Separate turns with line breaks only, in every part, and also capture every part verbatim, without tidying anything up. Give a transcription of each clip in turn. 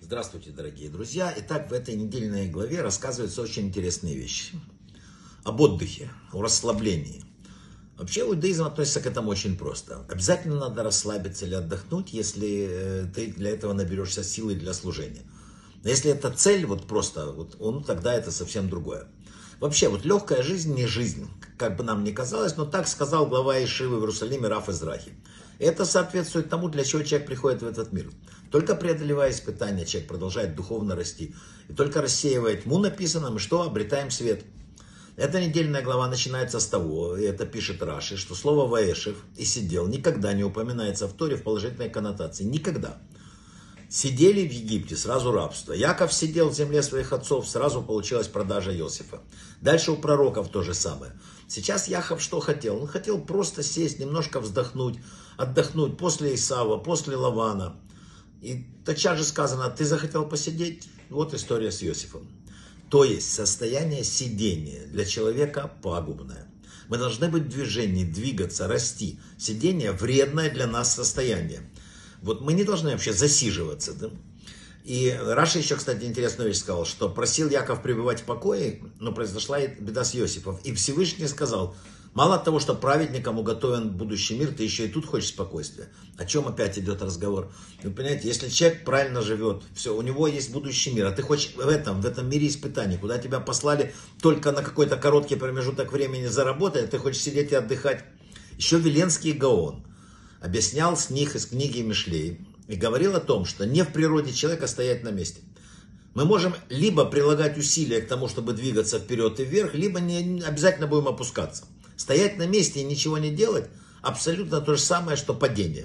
Здравствуйте, дорогие друзья! Итак, в этой недельной главе рассказываются очень интересные вещи. Об отдыхе, о расслаблении. Вообще, иудаизм относится к этому очень просто. Обязательно надо расслабиться или отдохнуть, если ты для этого наберешься силы для служения. Но если это цель, вот просто, вот, ну, тогда это совсем другое. Вообще, вот легкая жизнь не жизнь, как бы нам ни казалось, но так сказал глава Ешивы в Иерусалиме Раф Израхи. Это соответствует тому, для чего человек приходит в этот мир. Только преодолевая испытания, человек продолжает духовно расти. И только рассеивая тьму, написано, мы что? Обретаем свет. Эта недельная глава начинается с того, и это пишет Раши, что слово «ваэшев» и «сидел» никогда не упоминается в Торе в положительной коннотации. Никогда. Сидели в Египте, сразу рабство. Яков сидел в земле своих отцов, сразу получилась продажа Иосифа. Дальше у пророков то же самое. Сейчас Яков что хотел? Он хотел просто сесть, немножко вздохнуть, отдохнуть после Исава, после Лавана. И тотчас же сказано, ты захотел посидеть? Вот история с Иосифом. То есть состояние сидения для человека пагубное. Мы должны быть в движении, двигаться, расти. Сидение вредное для нас состояние. Вот мы не должны вообще засиживаться. Да? И Раши еще, кстати, интересную вещь сказал, что просил Яков пребывать в покое, но произошла беда с Иосифом. И Всевышний сказал, мало того, что праведникам уготован будущий мир, ты еще и тут хочешь спокойствия. О чем опять идет разговор? Вы понимаете, если человек правильно живет, все, у него есть будущий мир, а ты хочешь в этом, в этом мире испытаний, куда тебя послали только на какой-то короткий промежуток времени заработать, а ты хочешь сидеть и отдыхать. Еще Виленский Гаон объяснял с них из книги Мишлей и говорил о том, что не в природе человека стоять на месте. Мы можем либо прилагать усилия к тому, чтобы двигаться вперед и вверх, либо не обязательно будем опускаться. Стоять на месте и ничего не делать абсолютно то же самое, что падение.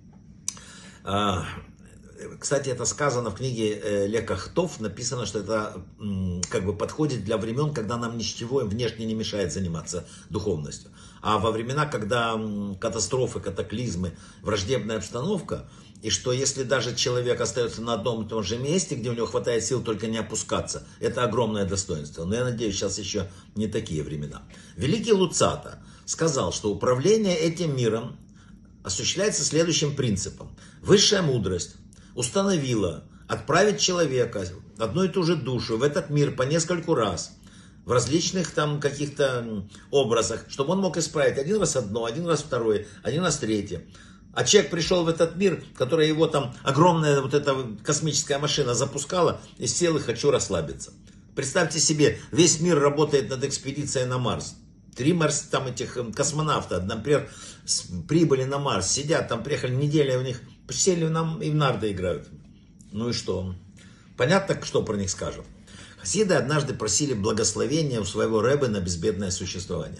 Кстати, это сказано в книге Леках Тов, написано, что это как бы подходит для времен, когда нам ничего внешне не мешает заниматься духовностью. А во времена, когда катастрофы, катаклизмы, враждебная обстановка, и что если даже человек остается на одном и том же месте, где у него хватает сил только не опускаться, это огромное достоинство. Но я надеюсь, сейчас еще не такие времена. Великий Луцата сказал, что управление этим миром осуществляется следующим принципом. Высшая мудрость установила отправить человека, одну и ту же душу, в этот мир по нескольку раз, в различных там каких-то образах, чтобы он мог исправить один раз одно, один раз второе, один раз третье. А человек пришел в этот мир, который его там огромная вот эта космическая машина запускала, и сел и хочу расслабиться. Представьте себе, весь мир работает над экспедицией на Марс. Три Марс, там этих космонавта, например, прибыли на Марс, сидят, там приехали, неделя у них, сели нам и в нарды играют. Ну и что? Понятно, что про них скажем. Хасиды однажды просили благословения у своего рэбе на безбедное существование.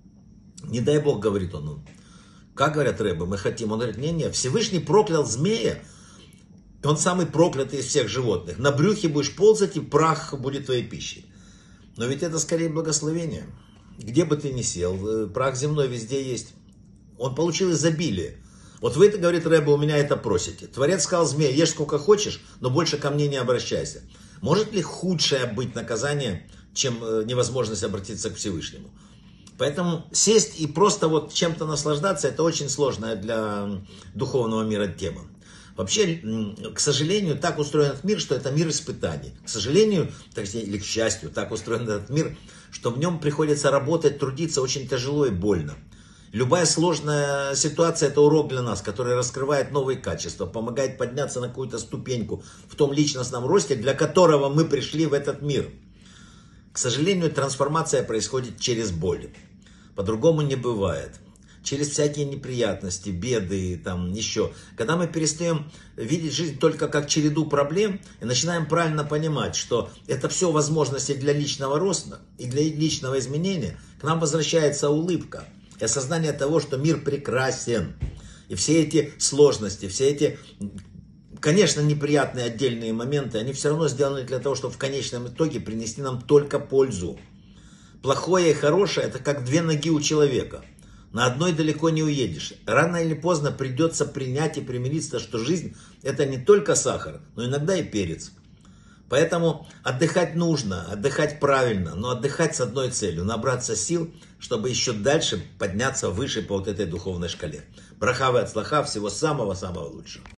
Не дай Бог, говорит он, ну, как говорят рэбе, мы хотим. Он говорит, не-не, Всевышний проклял змея, и он самый проклятый из всех животных. На брюхе будешь ползать, и прах будет твоей пищей. Но ведь это скорее благословение. Где бы ты ни сел, прах земной везде есть. Он получил изобилие. Вот вы, говорит рэбе, у меня это просите. Творец сказал змея, ешь сколько хочешь, но больше ко мне не обращайся. Может ли худшее быть наказание, чем невозможность обратиться к Всевышнему? Поэтому сесть и просто вот чем-то наслаждаться, это очень сложная для духовного мира тема. Вообще, к сожалению, так устроен этот мир, что это мир испытаний. К сожалению, или к счастью, так устроен этот мир, что в нем приходится работать, трудиться очень тяжело и больно. Любая сложная ситуация – это урок для нас, который раскрывает новые качества, помогает подняться на какую-то ступеньку в том личностном росте, для которого мы пришли в этот мир. К сожалению, трансформация происходит через боль. По-другому не бывает. Через всякие неприятности, беды, там еще. Когда мы перестаем видеть жизнь только как череду проблем и начинаем правильно понимать, что это все возможности для личного роста и для личного изменения, к нам возвращается улыбка и осознание того, что мир прекрасен. И все эти сложности, все эти, конечно, неприятные отдельные моменты, они все равно сделаны для того, чтобы в конечном итоге принести нам только пользу. Плохое и хорошее – это как две ноги у человека. На одной далеко не уедешь. Рано или поздно придется принять и примириться, что жизнь – это не только сахар, но иногда и перец. Поэтому отдыхать нужно, отдыхать правильно, но отдыхать с одной целью – набраться сил, чтобы еще дальше подняться выше по вот этой духовной шкале. Браха ве ацлаха, всего самого-самого лучшего.